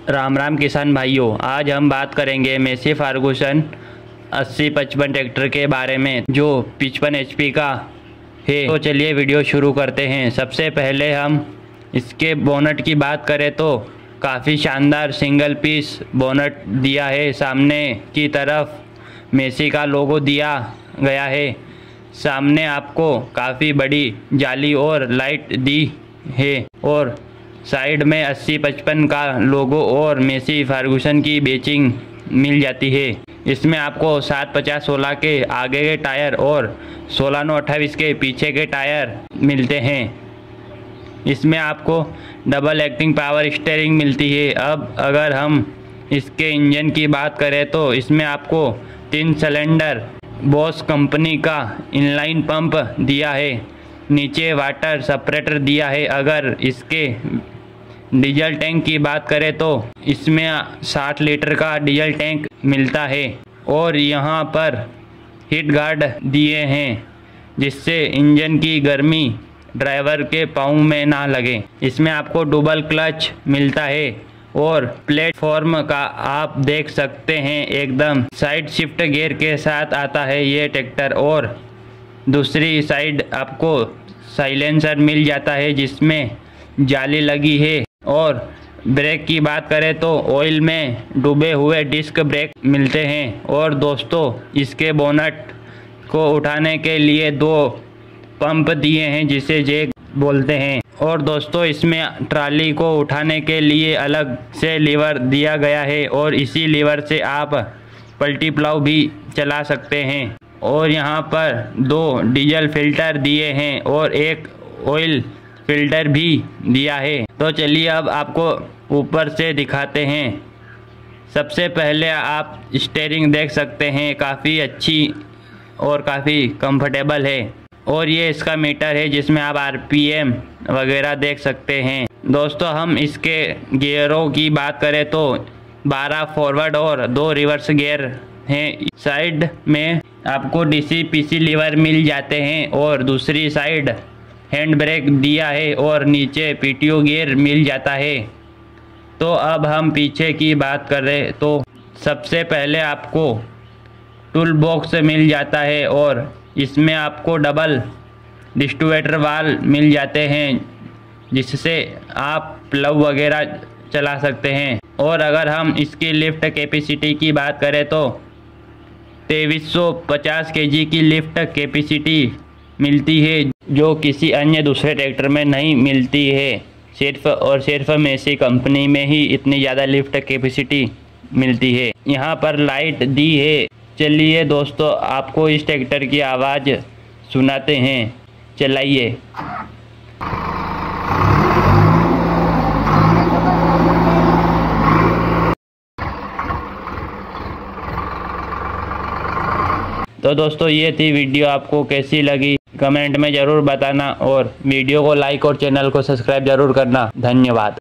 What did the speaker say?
राम राम किसान भाइयों, आज हम बात करेंगे मेसी फर्गुसन 8055 ट्रैक्टर के बारे में जो 55 HP का है। तो चलिए वीडियो शुरू करते हैं। सबसे पहले हम इसके बोनट की बात करें तो काफ़ी शानदार सिंगल पीस बोनट दिया है। सामने की तरफ मेसी का लोगो दिया गया है। सामने आपको काफ़ी बड़ी जाली और लाइट दी है और साइड में 8055 का लोगो और मेसी फर्गुसन की बैचिंग मिल जाती है। इसमें आपको 750/16 के आगे के टायर और 16/9/28 के पीछे के टायर मिलते हैं। इसमें आपको डबल एक्टिंग पावर स्टीयरिंग मिलती है। अब अगर हम इसके इंजन की बात करें तो इसमें आपको 3 सिलेंडर बॉस कंपनी का इनलाइन पंप दिया है। नीचे वाटर सेपरेटर दिया है। अगर इसके डीजल टैंक की बात करें तो इसमें 60 लीटर का डीजल टैंक मिलता है और यहाँ पर हीट गार्ड दिए हैं जिससे इंजन की गर्मी ड्राइवर के पाँव में ना लगे। इसमें आपको डुबल क्लच मिलता है और प्लेटफॉर्म का आप देख सकते हैं एकदम साइड शिफ्ट गियर के साथ आता है ये ट्रैक्टर। और दूसरी साइड आपको साइलेंसर मिल जाता है जिसमें जाली लगी है। और ब्रेक की बात करें तो ऑयल में डूबे हुए डिस्क ब्रेक मिलते हैं। और दोस्तों इसके बोनट को उठाने के लिए 2 पंप दिए हैं जिसे जैक बोलते हैं। और दोस्तों इसमें ट्राली को उठाने के लिए अलग से लीवर दिया गया है और इसी लीवर से आप पलटी प्लाव भी चला सकते हैं। और यहाँ पर 2 डीजल फिल्टर दिए हैं और एक ऑयल फिल्टर भी दिया है। तो चलिए अब आपको ऊपर से दिखाते हैं। सबसे पहले आप स्टीयरिंग देख सकते हैं, काफ़ी अच्छी और काफ़ी कंफर्टेबल है। और ये इसका मीटर है जिसमें आप RPM वगैरह देख सकते हैं। दोस्तों हम इसके गियरों की बात करें तो 12 फॉरवर्ड और 2 रिवर्स गियर हैं। साइड में आपको DC-PC लीवर मिल जाते हैं और दूसरी साइड हैंड ब्रेक दिया है और नीचे PTO गियर मिल जाता है। तो अब हम पीछे की बात करें तो सबसे पहले आपको टूल बॉक्स मिल जाता है और इसमें आपको डबल डिस्ट्रीब्यूटर वाल मिल जाते हैं जिससे आप प्लव वगैरह चला सकते हैं। और अगर हम इसकी लिफ्ट कैपेसिटी की बात करें तो 2350 kg की लिफ्ट कैपेसिटी मिलती है जो किसी अन्य दूसरे ट्रैक्टर में नहीं मिलती है। सिर्फ और सिर्फ मेसी कंपनी में ही इतनी ज़्यादा लिफ्ट कैपेसिटी मिलती है। यहाँ पर लाइट दी है। चलिए दोस्तों आपको इस ट्रैक्टर की आवाज़ सुनाते हैं, चलाइए। तो दोस्तों ये थी वीडियो, आपको कैसी लगी कमेंट में ज़रूर बताना और वीडियो को लाइक और चैनल को सब्सक्राइब ज़रूर करना। धन्यवाद।